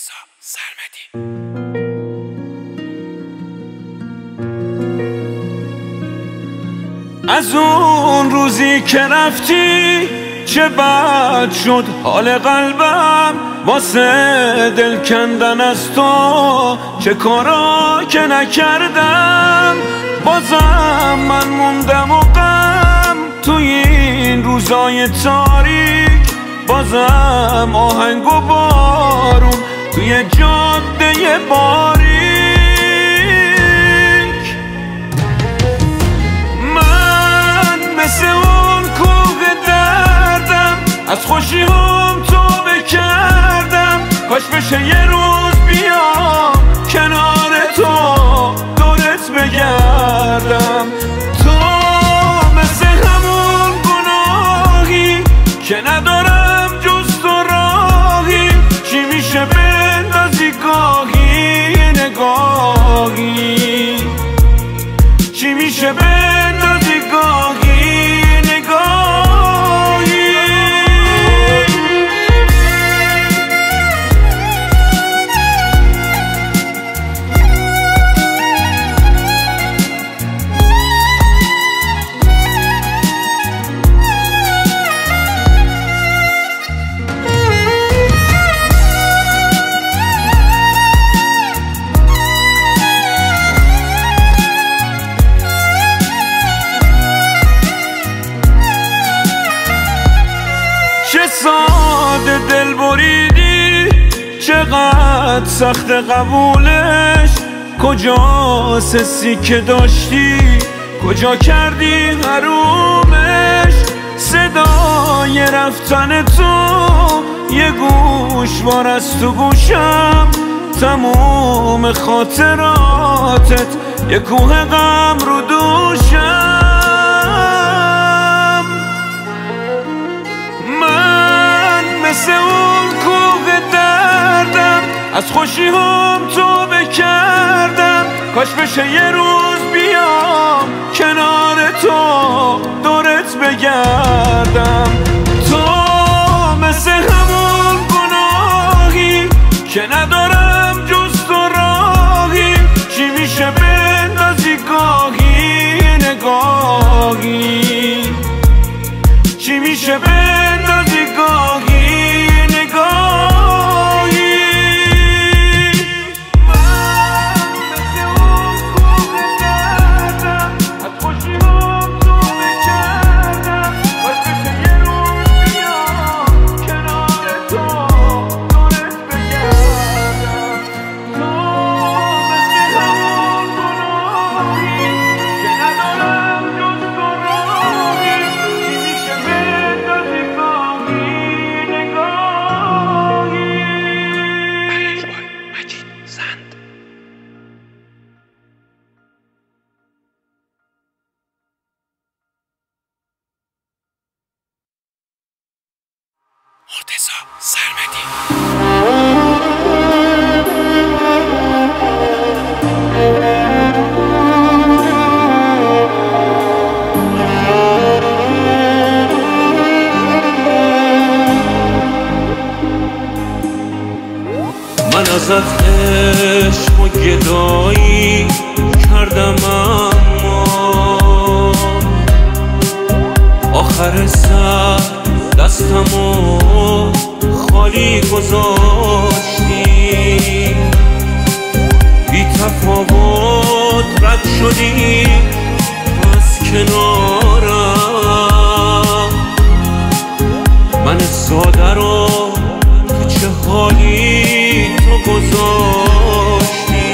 مرتضی سرمدی. از اون روزی که رفتی چه بد شد حال قلبم، واسه دل کندن از تو چه کارا که نکردم. بازم من موندم و غم توی این روزای تاریک، بازم آهنگ و بارون توی جاده باریک. من مثل اون کوه دردم، از خوشی هم توبه کردم. کاش بشه یه روز بیام کنار تو دورت بگردم. تو مثل همون گناهی که ندارم جز تو راهی، چی میشه بندازی گاهی نگاهی، چی میشه بندازی گاهی نگاهی. چه ساده دل بریدی، چقدر سخت قبولش. کجاست حسی که داشتی، کجا کردی حرومش. صدای رفتن تو یه گوشوار از تو گوشم، تموم خاطراتت یه کوه غم رو دوشم. مثل اون کوه دردم، از خوشی هم توبه کردم. کاش بشه یه روز بیام کنار تو دورت بگردم. تو مثل همون گناهی که ندارم جز تو راهی، چی میشه بندازی گاهی نگاهی، چی میشه بندازی گاهی نگاهی. من مثل اون کوه دردم، از خوشی هم توبه کردم. کاش بشه یه روز بیام کنار تو دورت بگردم. تو مثل همون گناهی که ندارم جز تو راهی، چی میشه بندازی گاهی نگاهی. مجید زند. مرتضی سرمدی. من ازت عشق و گدایی کردم، اما آخر سر دستمو خالی گذاشتی. بی تفاوت رد شدی از کنارم. من ساده رو تو چه حالی تو گذاشتی.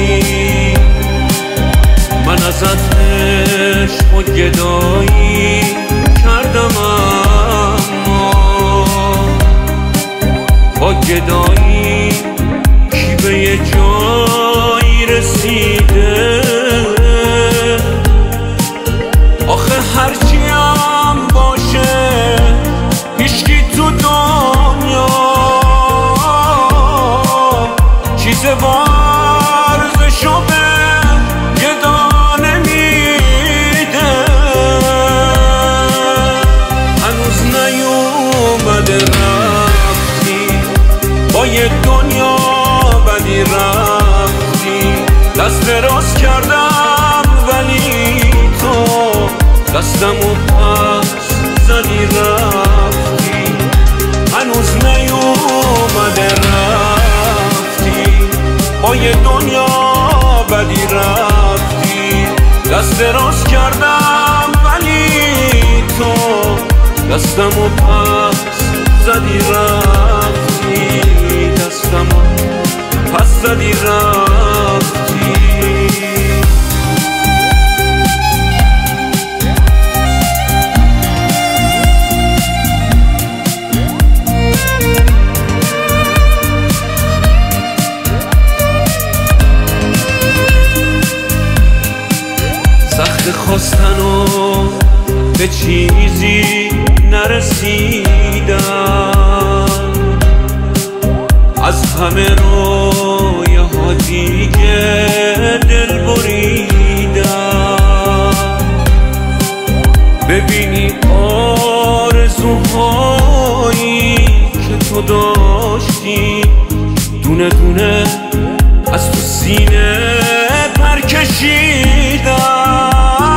من ازت عشق و گدایی کردم، اما با گدایی کی به یه جایی رسیده. آخه هرچی هم باشه هیچکی تو دنیا چیز ورزشو به گدا نمیده. هنوز نیومده رفتی با یه دنیا زدی رفتی، دست دراز کردم ولی تو دستمو پس زدی رفتی، هنوز نیومده رفتی، با یه دنیا بدی رفتی، دست دراز کردم ولی تو دستمو پس زدی رفتی، دستمو پس زدی رفتی. سخت خواستن و به چیزی نرسیدم، از همه رویه ها دیگه دل بریدم. ببینی آرزوهایی که تو داشتی دونه دونه از تو سینه پر کشیدم،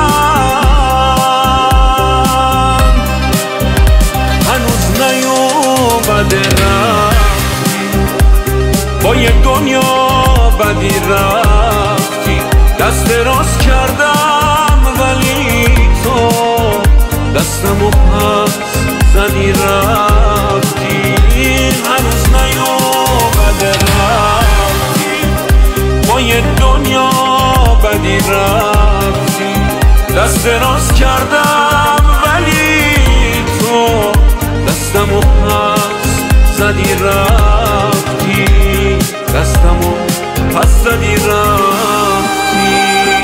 هنوز نیومده رفتی، با یه دنیا بدی رفتی، دست دراز کردم ولی تو دستمو پس زدی رفتی، هنوز نیومده رفتی، با یه دنیا بدی رفتی، دست دراز کردم ولی تو دستمو پس زدی رفتی، دستمو پس زدی رفتی.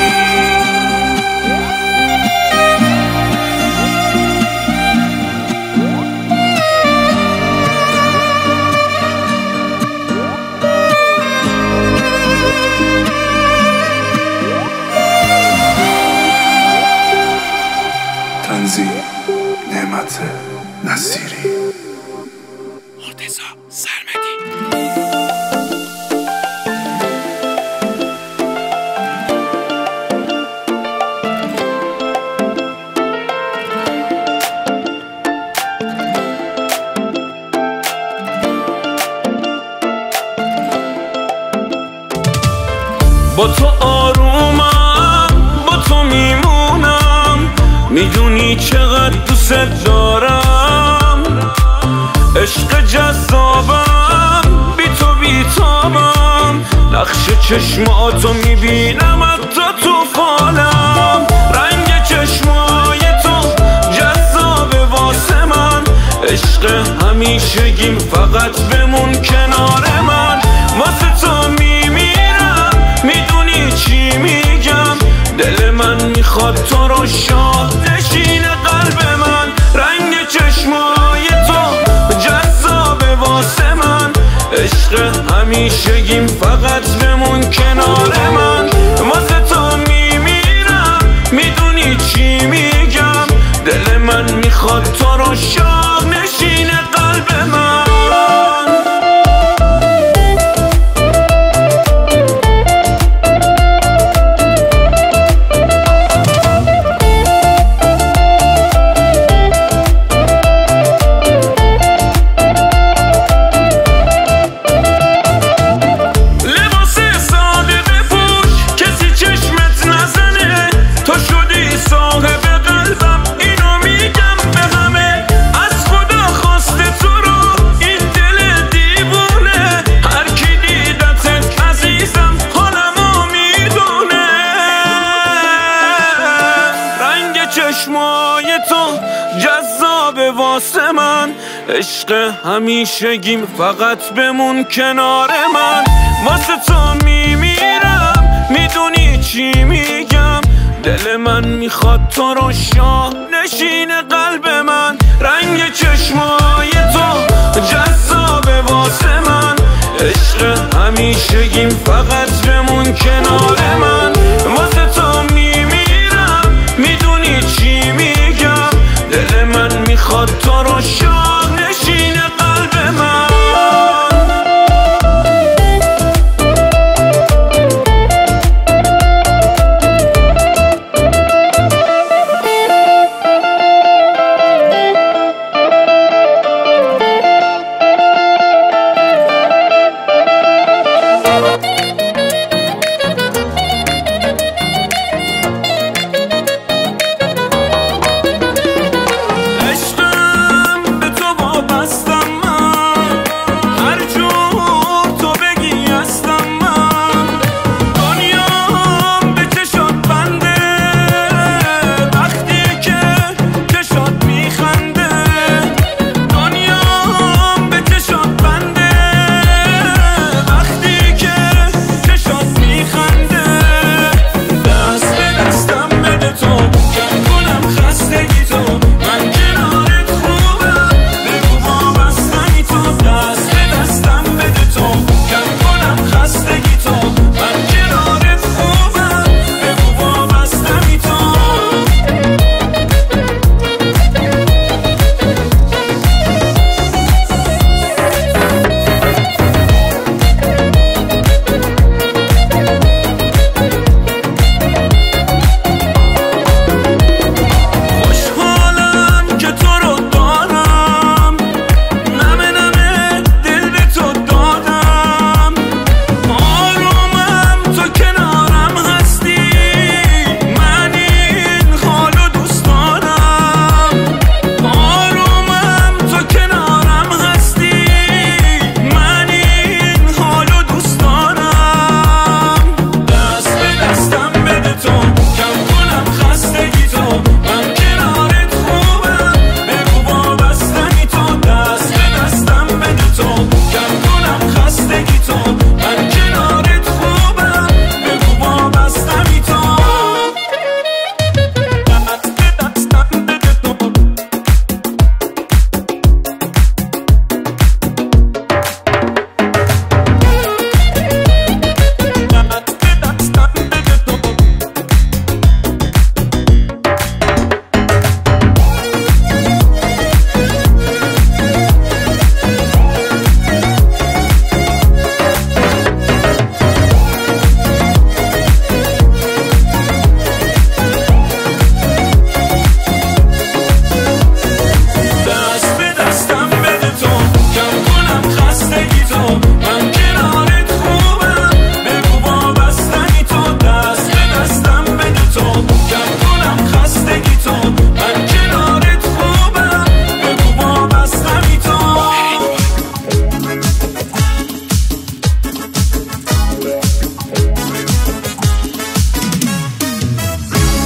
تنظیم نعمت نصیری. مرتضی سرمدی. با تو آرومم، با تو میمونم، میدونی چقدر دوست دارم، عشق جذابم، بی تو بیتابم، نقش چشماتو میبینم حتی تو فالم، رنگ چشمای تو جذاب واسه من، عشق همیشگیم فقط بمون کنار من، واسه تو میمیرم، میدونی چی میگم، دل من میخواد تو رو شاد نشین قلب من، رنگ چشمای تو جذاب واسه من، عشق همیشگیم فقط بمون کنار من، واسه تو میمیرم، میدونی چی میگم، دل من میخواد تو رو شاد نشین قلب من. چشمای تو جذاب واسه من، عشق همیشگیم فقط بمون کنار من، واسه تو میمیرم، میدونی چی میگم، دل من میخواد تو رو شاه نشین قلب من، رنگ چشمای تو جذاب واسه من، عشق همیشگیم فقط بمون کنار من، واسه تو میمیرم، میدونی چی میگم، دل من میخواد تو رو شاه نشین قلب من.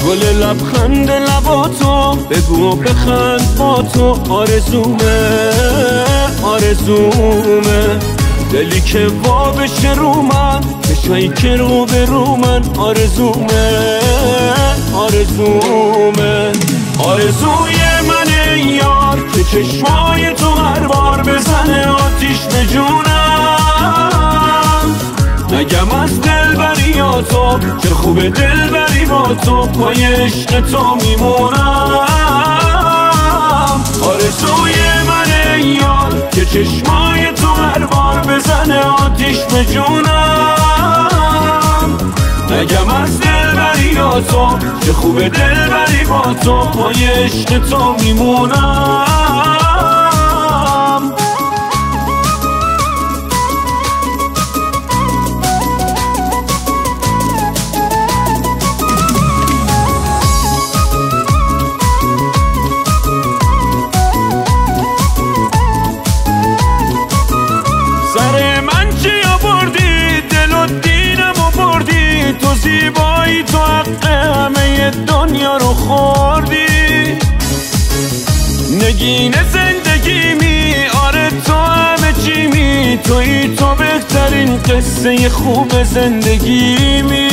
گل لبخند لباتو بگو و بخند با تو آرزومه آرزومه دلی که وا بشه رو من بشایی که رو به رو من آرزومه آرزومه آرزوی من یار که چشمای تو هر بار بزنه آتیش به جونم نگم از دلبریاتو چه خوبه دلبری با تو پای عشق تو میمونم آرزوی من یار که چشمای تو هر بار بزنه آتیش به جونم نگم از دلبریاتو چه خوبه دلبری با تو پای عشق تو میمونم تو زیبایی تو حق همه دنیا رو خوردی نگین زندگیمی آره تو همه چیمی تویی تو بهترین قصه خوب زندگیمی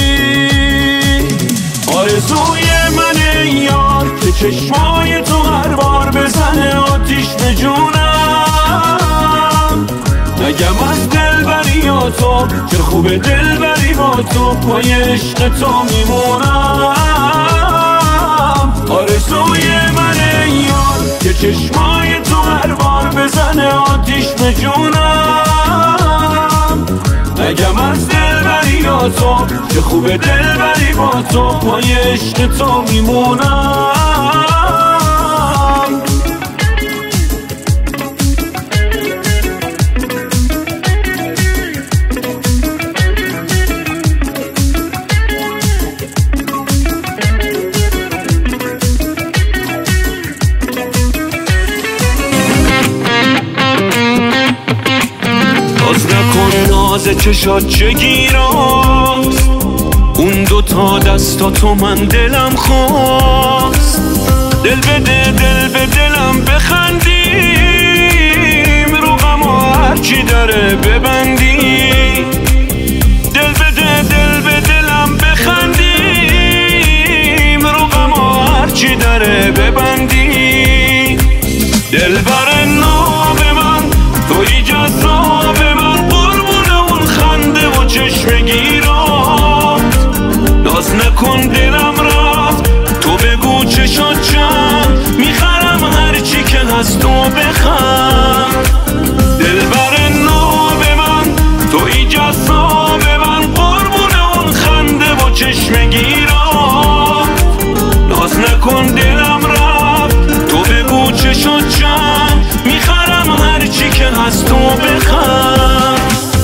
آرزوی من یار که چشمای تو هر بار بزنه آتیش به جونم نگم از دلبریاتو چه خوبه دلبری با تو پای عشق تو میمونم آرزوی من یار که چشمای تو هر بار بزنه آتیش به جونم نگم از دلبریاتو چه خوبه دلبری با تو پای عشق تو میمونم چشات چه گیراست اون دوتا دستا تو من دلم خواست دل به دلم بخندیم رو غم و هرچی داره ببندی دل به دلم بخندیم رو غم و هرچی داره ببندی دل بر ناب من توی جذاب من چشم گیرات ناز نکن دلم رفت تو بگو چشات چند میخرم هرچی که هست تو بخند دل بر ناب من توی جذاب من قربون اون خنده و چشم گیرات ناز نکن دلم رفت تو بگو چشات چند میخرم هرچی که هست تو بخند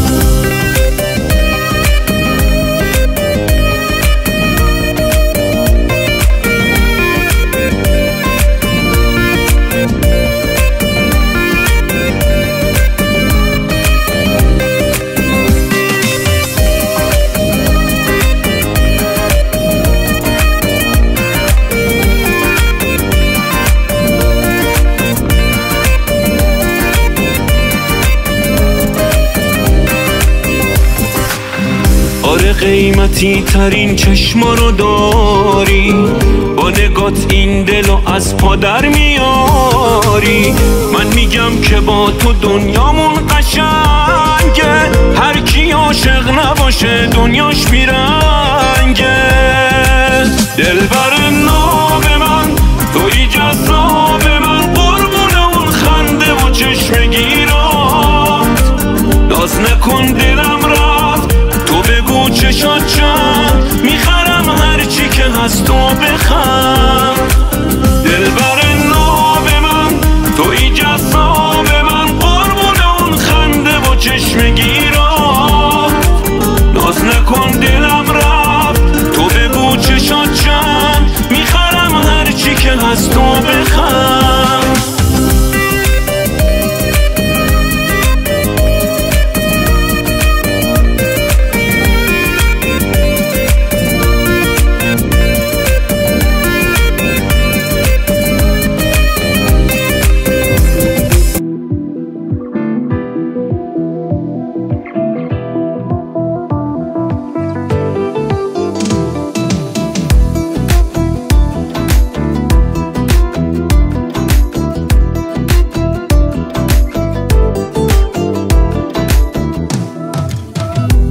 قیمتی ترین چشما رو داری با نگات این دلو از پا در میاری من میگم که با تو دنیامون قشنگه هر کی عاشق نباشه دنیاش بیرنگه دل بر ناب من توی جذاب من قربون اون خنده و چشم گیرات ناز نکن دلم رفت تو بگو چشات چند میخرم هرچی که هست تو بخند دل بر ناب من توی جذاب من قربون اون خنده و چشم گیرات ناز نکن دلم رفت تو بگو چشات چند میخرم هرچی که هست تو بخند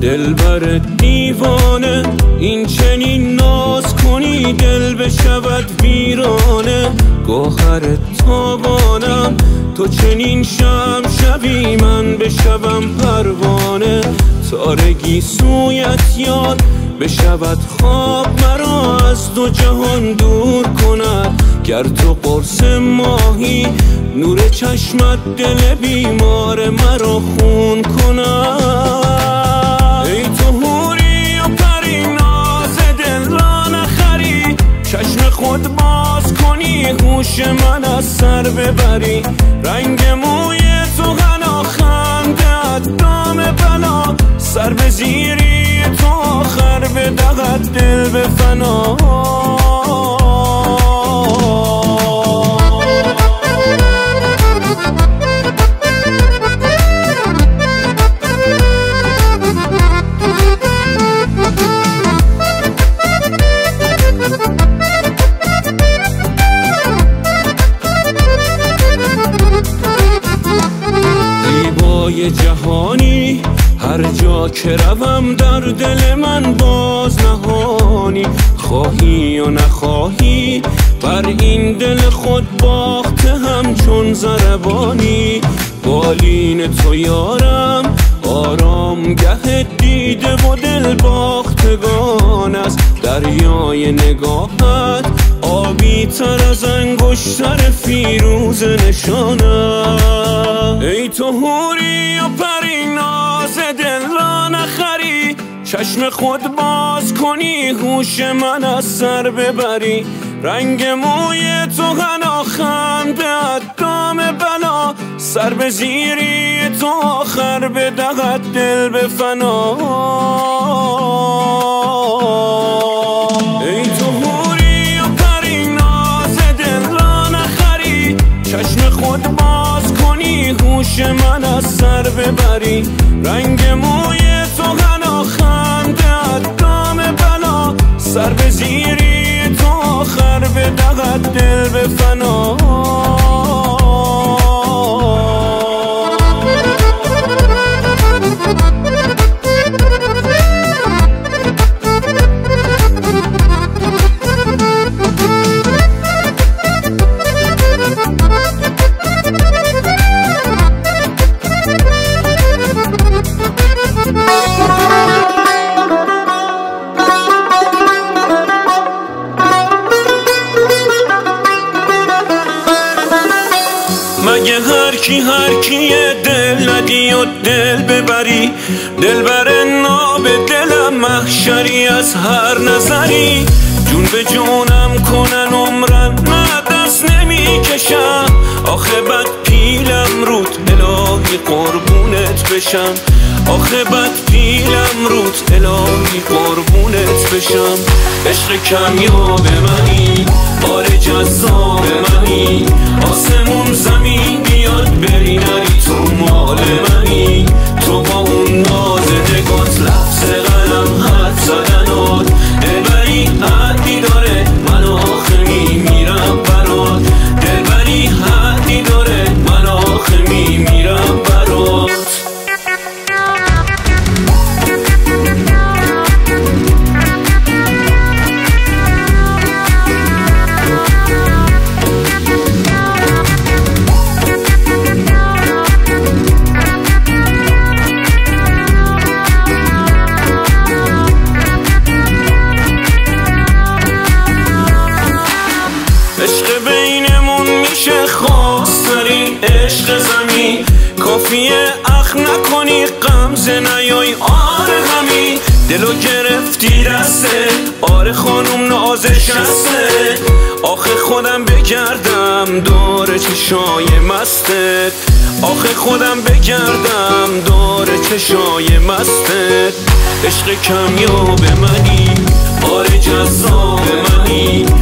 دلبر دیوانه، این چنین ناز کنی دل بشود ویرانه. گوهر تابانم تو چنین شم شوی من بشوم پروانه. تارگی سویت یاد بشود خواب مرا از دو جهان دور کند. گر تو قرص ماهی نور چشمت دل بیمار مرا خون کند. ای تو حوری و پری ناز دل را نخری، چشم خود باز کنی هوش من از سر ببری. رنگ موی تو غنا خنده دام بلا، سر به زیری تو آخر بدهد دل به فنا. زیبای جهانی هر جا که روم در دل من باز نهانی. خواهی و نخواهی بر این دل خود باخته هم چون ضربانی. بالین تو یارم آرامگه دیده و دل باختگان است. دریای نگاهت آبی تر از انگشتر فیروز نشانم. ای تو حوری و پری ناز دل را نخری، چشم خود باز کنی هوش من از سر ببری. رنگ موی تو غنا خنده دام بلا، سر به زیری تو آخر بدهد دل به فنا. ای تو حوری و پری ناز دل را نخری، چشم خود باز کنی هوش من از سر ببری. رنگ موی تو غنا خنده دام بلا، سر به زیری تو آخر بدهد دل به فنا. مگه هر کیه دل ندی و دل ببری. دل بر ناب دلم محشری از هر نظری. جون به جونم کنن عمرم نه دست نمی کشم. آخه بد پیلم رود الهی قربونت بشم. آخه بد پیلم رود الهی قربونت بشم. عشق کمیاب منی آره جذاب منی. آسمون زمین بیاد بری نری تو مال منی. تو با اون ناز نگات لفظ قلم حد زدنات دلبری حدی داره من آخه میمیرم برات. دلبری حدی داره من آخه میمیرم برات. عشق بینمون میشه خواسترین عشق زمین. کافیه اخ نکنی غمزه نیای آره همین. دلو گرفتی دسته آره خانوم نازش هسته. آخه خودم بگردم دور چشای مستت. آخه خودم بگردم دور چشای مستت. عشق کمیاب منی آره جذاب منی.